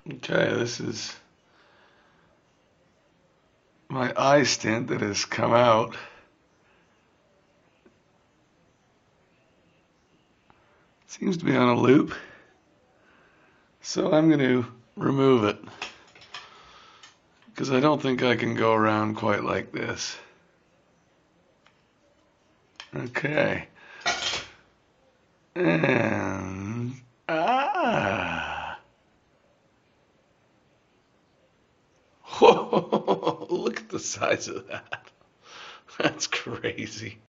Okay, this is my eye stint that has come out. Seems to be on a loop. So I'm going to remove it because I don't think I can go around quite like this. Okay. And whoa, look at the size of that. That's crazy.